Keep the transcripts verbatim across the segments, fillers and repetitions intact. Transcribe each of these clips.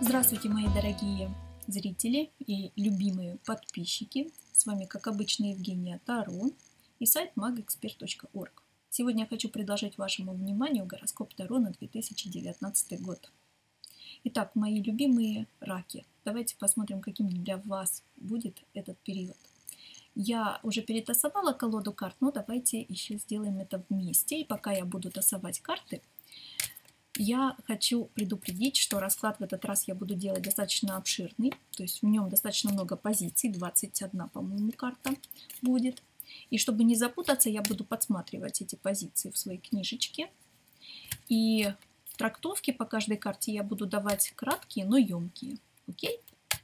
Здравствуйте, мои дорогие зрители и любимые подписчики. С вами, как обычно, Евгения Таро и сайт магэксперт точка орг. Сегодня я хочу предложить вашему вниманию гороскоп Таро на две тысячи девятнадцатый год. Итак, мои любимые раки, давайте посмотрим, каким для вас будет этот период. Я уже перетасовала колоду карт, но давайте еще сделаем это вместе. И пока я буду тасовать карты, я хочу предупредить, что расклад в этот раз я буду делать достаточно обширный, то есть в нем достаточно много позиций, двадцать одна, по-моему, карта будет. И чтобы не запутаться, я буду подсматривать эти позиции в своей книжечке. И трактовки по каждой карте я буду давать краткие, но емкие. Окей?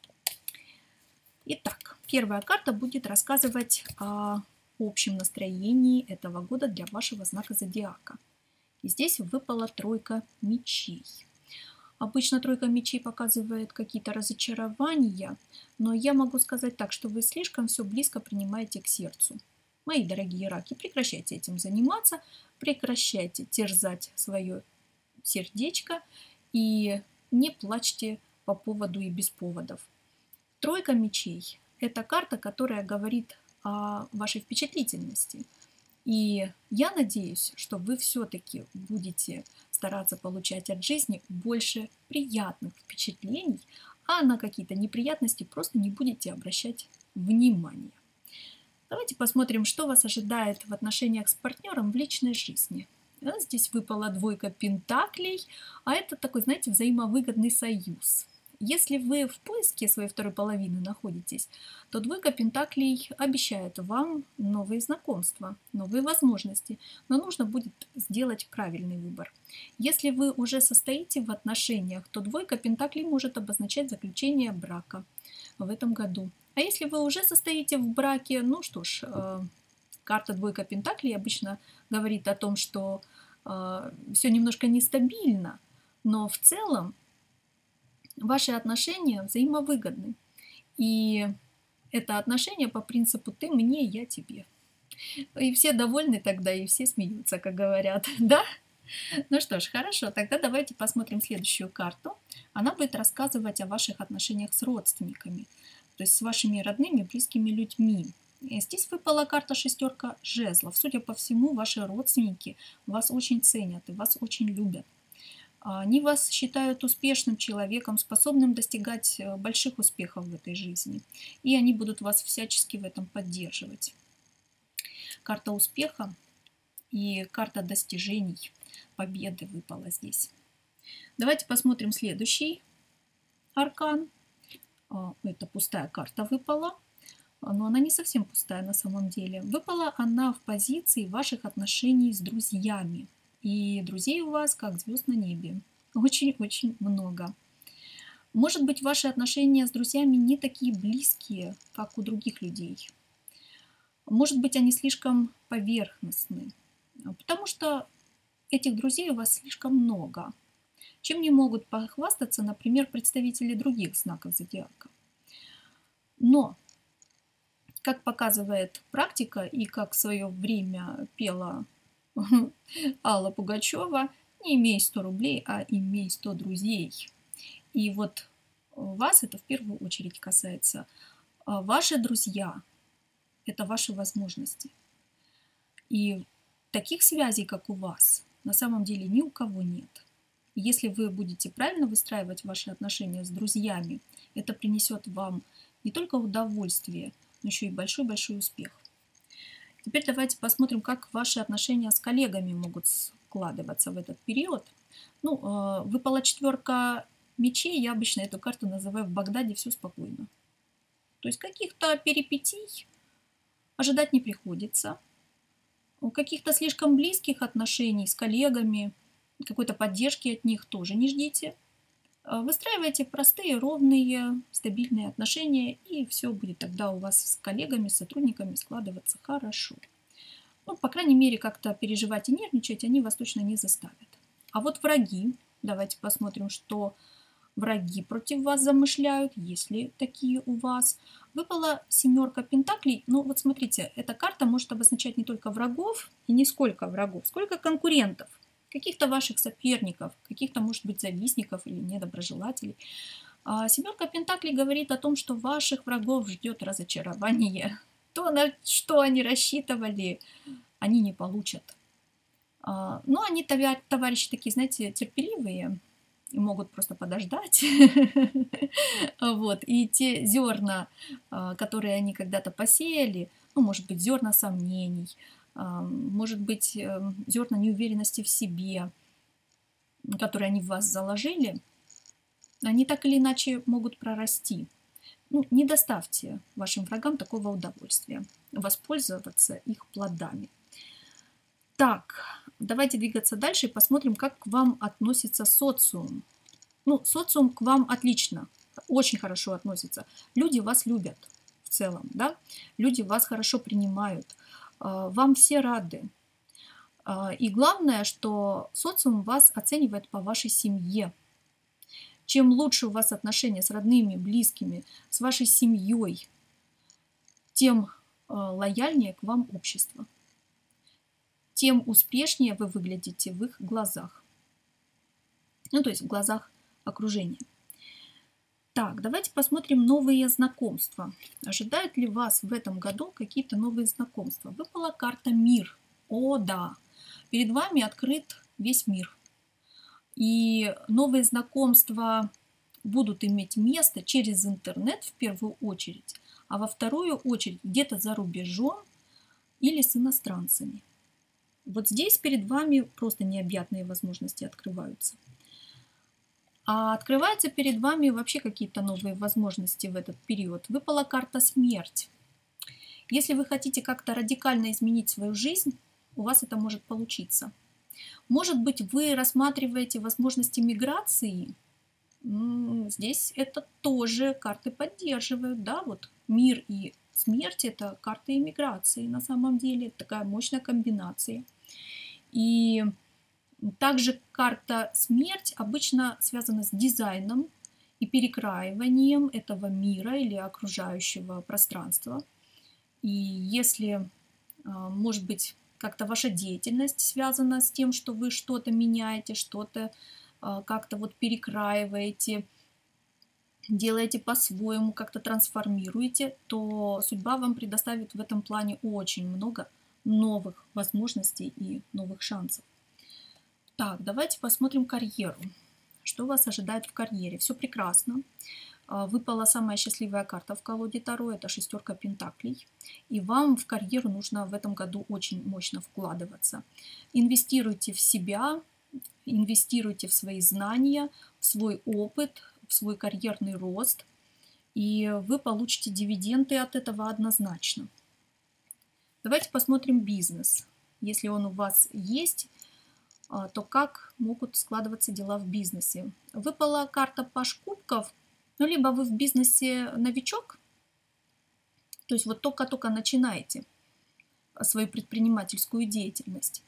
Итак, первая карта будет рассказывать о общем настроении этого года для вашего знака зодиака. И здесь выпала тройка мечей. Обычно тройка мечей показывает какие-то разочарования, но я могу сказать так, что вы слишком все близко принимаете к сердцу. Мои дорогие раки, прекращайте этим заниматься, прекращайте терзать свое сердечко и не плачьте по поводу и без поводов. Тройка мечей – это карта, которая говорит о вашей впечатлительности. И я надеюсь, что вы все-таки будете стараться получать от жизни больше приятных впечатлений, а на какие-то неприятности просто не будете обращать внимания. Давайте посмотрим, что вас ожидает в отношениях с партнером в личной жизни. Здесь выпала двойка пентаклей, а это такой, знаете, взаимовыгодный союз. Если вы в поиске своей второй половины находитесь, то двойка пентаклей обещает вам новые знакомства, новые возможности, но нужно будет сделать правильный выбор. Если вы уже состоите в отношениях, то двойка пентаклей может обозначать заключение брака в этом году. А если вы уже состоите в браке, ну что ж, э, карта двойка пентаклей обычно говорит о том, что э, все немножко нестабильно, но в целом ваши отношения взаимовыгодны. И это отношение по принципу «ты мне, я тебе». И все довольны тогда, и все смеются, как говорят. Да? Ну что ж, хорошо. Тогда давайте посмотрим следующую карту. Она будет рассказывать о ваших отношениях с родственниками, то есть с вашими родными, близкими людьми. И здесь выпала карта шестерка жезлов. Судя по всему, ваши родственники вас очень ценят и вас очень любят. Они вас считают успешным человеком, способным достигать больших успехов в этой жизни. И они будут вас всячески в этом поддерживать. Карта успеха и карта достижений, победы выпала здесь. Давайте посмотрим следующий аркан. Это пустая карта выпала, но она не совсем пустая на самом деле. Выпала она в позиции ваших отношений с друзьями. И друзей у вас как звезд на небе. Очень-очень много. Может быть, ваши отношения с друзьями не такие близкие, как у других людей. Может быть, они слишком поверхностны. Потому что этих друзей у вас слишком много. Чем не могут похвастаться, например, представители других знаков зодиака. Но, как показывает практика и как в свое время пела Алла Пугачева, не имей сто рублей, а имей сто друзей. И вот вас это в первую очередь касается. Ваши друзья – это ваши возможности. И таких связей, как у вас, на самом деле ни у кого нет. Если вы будете правильно выстраивать ваши отношения с друзьями, это принесет вам не только удовольствие, но еще и большой-большой успех. Теперь давайте посмотрим, как ваши отношения с коллегами могут складываться в этот период. Ну, выпала четверка мечей, я обычно эту карту называю «В Багдаде все спокойно». То есть каких-то перипетий ожидать не приходится. Каких-то слишком близких отношений с коллегами, какой-то поддержки от них тоже не ждите. Выстраивайте простые, ровные, стабильные отношения, и все будет тогда у вас с коллегами, с сотрудниками складываться хорошо. Ну, по крайней мере, как-то переживать и нервничать они вас точно не заставят. А вот враги, давайте посмотрим, что враги против вас замышляют, если такие у вас. Выпала семерка пентаклей. Ну, вот смотрите, эта карта может обозначать не только врагов, и не сколько врагов, сколько конкурентов. Каких-то ваших соперников, каких-то, может быть, завистников или недоброжелателей. Семерка Пентаклей говорит о том, что ваших врагов ждет разочарование. То, на что они рассчитывали, они не получат. Но они товарищи такие, знаете, терпеливые и могут просто подождать. Вот. И те зерна, которые они когда-то посеяли, ну, может быть, зерна сомнений, может быть, зерна неуверенности в себе, которые они в вас заложили, они так или иначе могут прорасти. Ну, не доставьте вашим врагам такого удовольствия, воспользоваться их плодами. Так, давайте двигаться дальше и посмотрим, как к вам относится социум. Ну, социум к вам отлично, очень хорошо относится. Люди вас любят в целом, да? Люди вас хорошо принимают, вам все рады. И главное, что социум вас оценивает по вашей семье. Чем лучше у вас отношения с родными, близкими, с вашей семьей, тем лояльнее к вам общество, тем успешнее вы выглядите в их глазах. Ну, то есть в глазах окружения. Так, давайте посмотрим новые знакомства. Ожидают ли вас в этом году какие-то новые знакомства? Выпала карта «Мир». О, да! Перед вами открыт весь мир. И новые знакомства будут иметь место через интернет в первую очередь, а во вторую очередь где-то за рубежом или с иностранцами. Вот здесь перед вами просто необъятные возможности открываются. А открываются перед вами вообще какие-то новые возможности в этот период. Выпала карта «Смерть». Если вы хотите как-то радикально изменить свою жизнь, у вас это может получиться. Может быть, вы рассматриваете возможности миграции. Здесь это тоже карты поддерживают. Да? Вот мир и смерть – это карты иммиграции на самом деле. Это такая мощная комбинация. И также карта «Смерть» обычно связана с дизайном и перекраиванием этого мира или окружающего пространства. И если, может быть, как-то ваша деятельность связана с тем, что вы что-то меняете, что-то как-то вот перекраиваете, делаете по-своему, как-то трансформируете, то судьба вам предоставит в этом плане очень много новых возможностей и новых шансов. Так, давайте посмотрим карьеру. Что вас ожидает в карьере? Все прекрасно. Выпала самая счастливая карта в колоде Таро, это шестерка Пентаклей. И вам в карьеру нужно в этом году очень мощно вкладываться. Инвестируйте в себя, инвестируйте в свои знания, в свой опыт, в свой карьерный рост. И вы получите дивиденды от этого однозначно. Давайте посмотрим бизнес. Если он у вас есть, то как могут складываться дела в бизнесе? Выпала карта Паж кубков. Ну, либо вы в бизнесе новичок, то есть вот только-только начинаете свою предпринимательскую деятельность,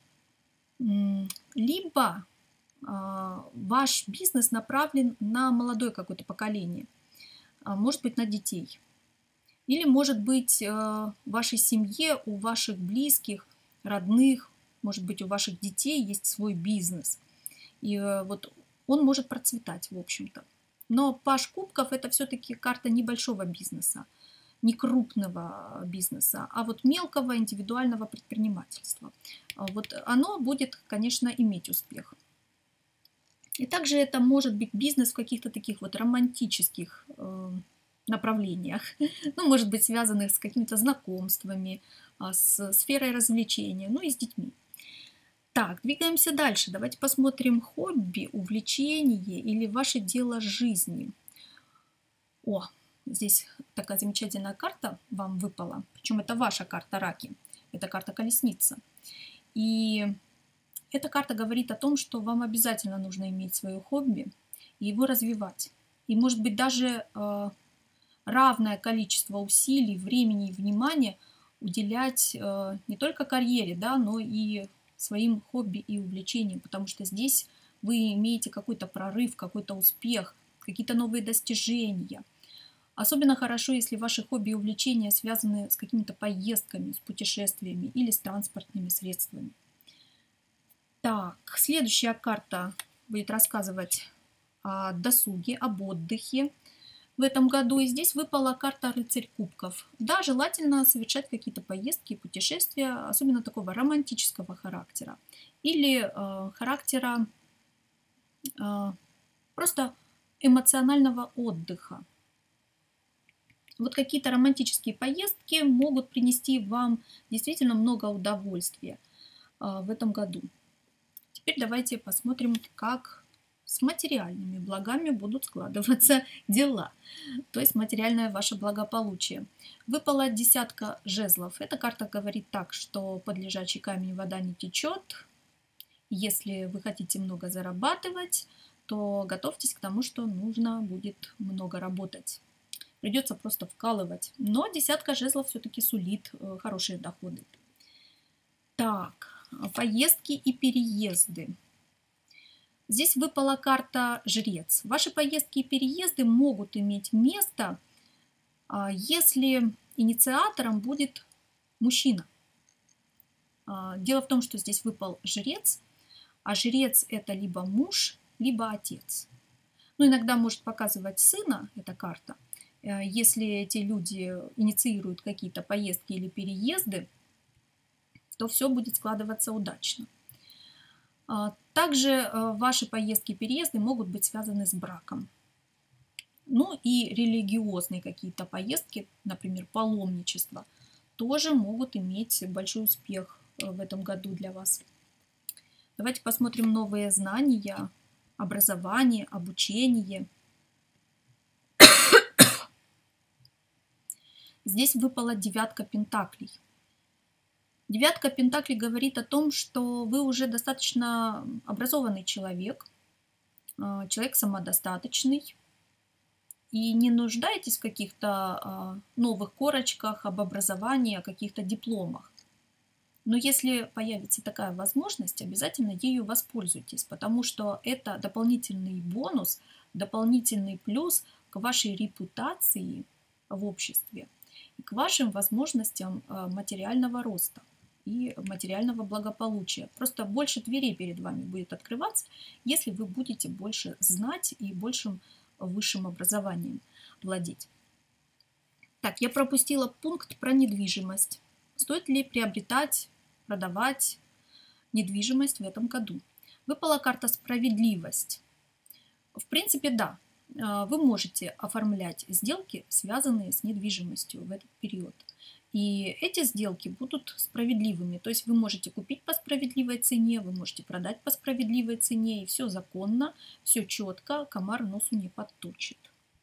либо ваш бизнес направлен на молодое какое-то поколение, может быть, на детей. Или, может быть, в вашей семье, у ваших близких, родных, может быть, у ваших детей есть свой бизнес. И вот он может процветать, в общем-то. Но Паж кубков – это все-таки карта небольшого бизнеса, не крупного бизнеса, а вот мелкого индивидуального предпринимательства. Вот оно будет, конечно, иметь успех. И также это может быть бизнес в каких-то таких вот романтических э, направлениях, ну, может быть, связанных с какими-то знакомствами, с сферой развлечения, ну и с детьми. Так, двигаемся дальше. Давайте посмотрим хобби, увлечение или ваше дело жизни. О, здесь такая замечательная карта вам выпала. Причем это ваша карта Раки. Это карта Колесница. И эта карта говорит о том, что вам обязательно нужно иметь свое хобби и его развивать. И, может быть, даже э, равное количество усилий, времени и внимания уделять э, не только карьере, да, но и своим хобби и увлечениям, потому что здесь вы имеете какой-то прорыв, какой-то успех, какие-то новые достижения. Особенно хорошо, если ваши хобби и увлечения связаны с какими-то поездками, с путешествиями или с транспортными средствами. Так, следующая карта будет рассказывать о досуге, об отдыхе. в этом году. И здесь выпала карта рыцарь кубков. Да, желательно совершать какие-то поездки, путешествия, особенно такого романтического характера. Или э, характера э, просто эмоционального отдыха. Вот какие-то романтические поездки могут принести вам действительно много удовольствия э, в этом году. Теперь давайте посмотрим, как с материальными благами будут складываться дела, то есть материальное ваше благополучие. Выпала десятка жезлов. Эта карта говорит так, что под лежачий камень вода не течет. Если вы хотите много зарабатывать, то готовьтесь к тому, что нужно будет много работать. Придется просто вкалывать. Но десятка жезлов все-таки сулит хорошие доходы. Так, поездки и переезды. Здесь выпала карта жрец. Ваши поездки и переезды могут иметь место, если инициатором будет мужчина. Дело в том, что здесь выпал жрец, а жрец это либо муж, либо отец. Ну, иногда может показывать сына эта карта. Если эти люди инициируют какие-то поездки или переезды, то все будет складываться удачно. Также ваши поездки и переезды могут быть связаны с браком. Ну и религиозные какие-то поездки, например, паломничество, тоже могут иметь большой успех в этом году для вас. Давайте посмотрим новые знания, образование, обучение. Здесь выпала девятка пентаклей. Девятка пентаклей говорит о том, что вы уже достаточно образованный человек, человек самодостаточный, и не нуждаетесь в каких-то новых корочках об образовании, о каких-то дипломах. Но если появится такая возможность, обязательно ею воспользуйтесь, потому что это дополнительный бонус, дополнительный плюс к вашей репутации в обществе и к вашим возможностям материального роста и материального благополучия. Просто больше дверей перед вами будет открываться, если вы будете больше знать и большим высшим образованием владеть. Так, я пропустила пункт про недвижимость. Стоит ли приобретать, продавать недвижимость в этом году? Выпала карта «Справедливость». В принципе, да, вы можете оформлять сделки, связанные с недвижимостью в этот период. И эти сделки будут справедливыми. То есть вы можете купить по справедливой цене, вы можете продать по справедливой цене. И все законно, все четко, комар носу не подточит.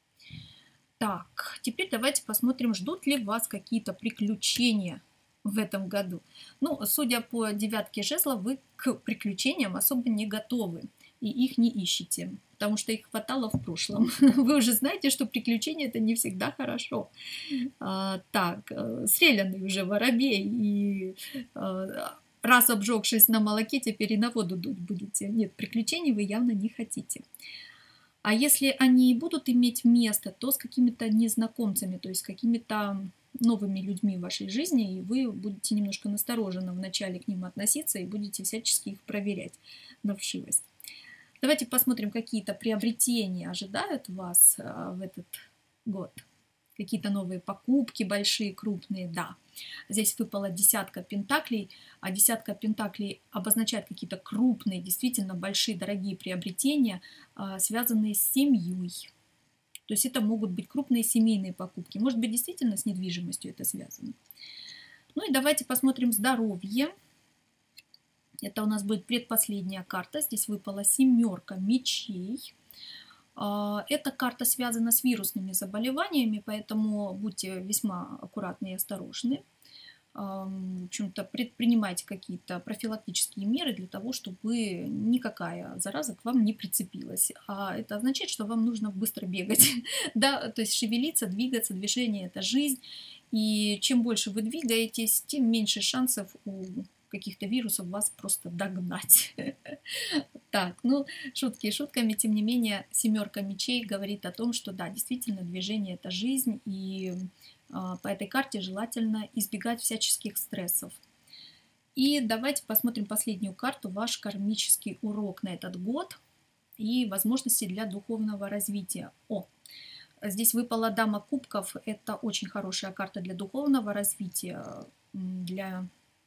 Так, теперь давайте посмотрим, ждут ли вас какие-то приключения в этом году. Ну, судя по девятке жезлов, вы к приключениям особо не готовы и их не ищете, потому что их хватало в прошлом. Вы уже знаете, что приключения это не всегда хорошо. А, так, стреляный уже воробей, и а, раз обжегшись на молоке, теперь и на воду дуть будете. Нет, приключений вы явно не хотите. А если они и будут иметь место, то с какими-то незнакомцами, то есть с какими-то новыми людьми в вашей жизни, и вы будете немножко настороженно вначале к ним относиться и будете всячески их проверять на вшивость. Давайте посмотрим, какие-то приобретения ожидают вас в этот год. Какие-то новые покупки, большие, крупные, да. Здесь выпала десятка пентаклей, а десятка пентаклей обозначает какие-то крупные, действительно большие, дорогие приобретения, связанные с семьей. То есть это могут быть крупные семейные покупки. Может быть, действительно с недвижимостью это связано. Ну и давайте посмотрим здоровье. Это у нас будет предпоследняя карта. Здесь выпала семерка мечей. Эта карта связана с вирусными заболеваниями, поэтому будьте весьма аккуратны и осторожны. В общем-то, предпринимайте какие-то профилактические меры для того, чтобы никакая зараза к вам не прицепилась. А это означает, что вам нужно быстро бегать, да, то есть шевелиться, двигаться. Движение – это жизнь. И чем больше вы двигаетесь, тем меньше шансов у каких-то вирусов вас просто догнать. Так, ну, шутки шутками, тем не менее, семерка мечей говорит о том, что да, действительно, движение – это жизнь, и а, по этой карте желательно избегать всяческих стрессов. И давайте посмотрим последнюю карту, ваш кармический урок на этот год и возможности для духовного развития. О, Здесь выпала дама кубков. Это очень хорошая карта для духовного развития, для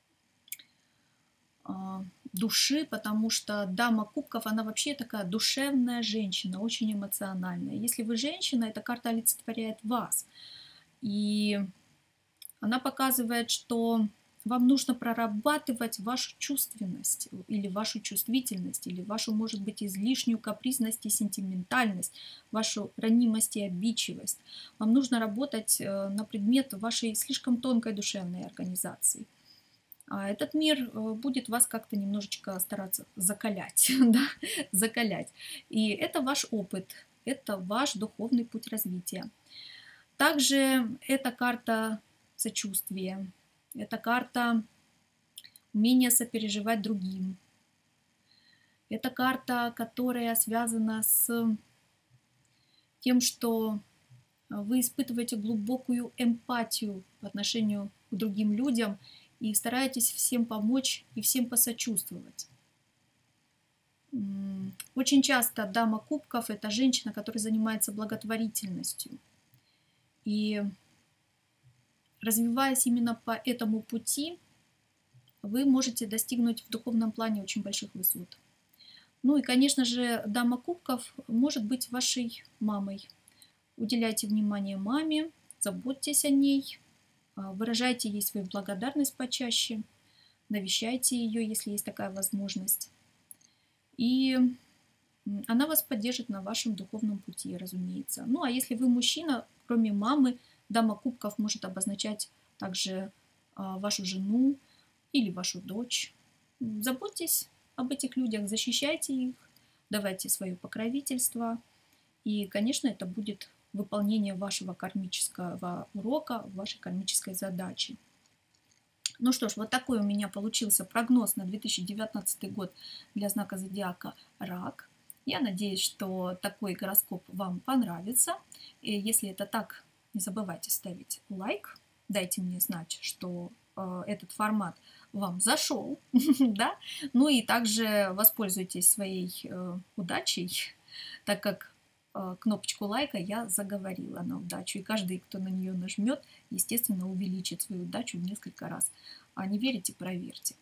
души, потому что дама кубков, она вообще такая душевная женщина, очень эмоциональная. Если вы женщина, эта карта олицетворяет вас. И она показывает, что вам нужно прорабатывать вашу чувственность или вашу чувствительность, или вашу, может быть, излишнюю капризность и сентиментальность, вашу ранимость и обидчивость. Вам нужно работать на предмет вашей слишком тонкой душевной организации. А этот мир будет вас как-то немножечко стараться закалять, да? закалять. И это ваш опыт, это ваш духовный путь развития. Также эта карта сочувствия, это карта умения сопереживать другим. Это карта, которая связана с тем, что вы испытываете глубокую эмпатию по отношению к другим людям и стараетесь всем помочь и всем посочувствовать. Очень часто дама кубков – это женщина, которая занимается благотворительностью. И развиваясь именно по этому пути, вы можете достигнуть в духовном плане очень больших высот. Ну и, конечно же, дама кубков может быть вашей мамой. Уделяйте внимание маме, заботьтесь о ней, выражайте ей свою благодарность почаще, навещайте ее, если есть такая возможность. И она вас поддержит на вашем духовном пути, разумеется. Ну а если вы мужчина, кроме мамы, дама кубков может обозначать также вашу жену или вашу дочь. Заботьтесь об этих людях, защищайте их, давайте свое покровительство. И, конечно, это будет выполнение вашего кармического урока, вашей кармической задачи. Ну что ж, вот такой у меня получился прогноз на две тысячи девятнадцатый год для знака зодиака Рак. Я надеюсь, что такой гороскоп вам понравится. И если это так, не забывайте ставить лайк, дайте мне знать, что э, этот формат вам зашел, да? Ну и также воспользуйтесь своей э, удачей, так как э, кнопочку лайка я заговорила на удачу, и каждый, кто на нее нажмет, естественно, увеличит свою удачу в несколько раз. А не верите, проверьте.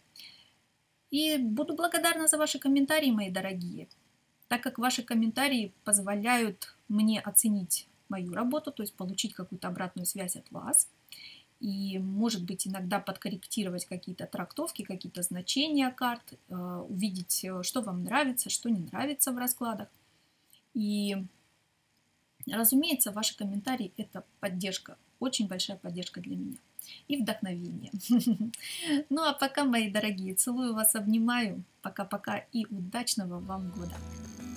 И буду благодарна за ваши комментарии, мои дорогие, так как ваши комментарии позволяют мне оценить мою работу, то есть получить какую-то обратную связь от вас. И, может быть, иногда подкорректировать какие-то трактовки, какие-то значения карт, увидеть, что вам нравится, что не нравится в раскладах. И, разумеется, ваши комментарии – это поддержка, очень большая поддержка для меня и вдохновение. Ну а пока, мои дорогие, целую вас, обнимаю. Пока-пока и удачного вам года!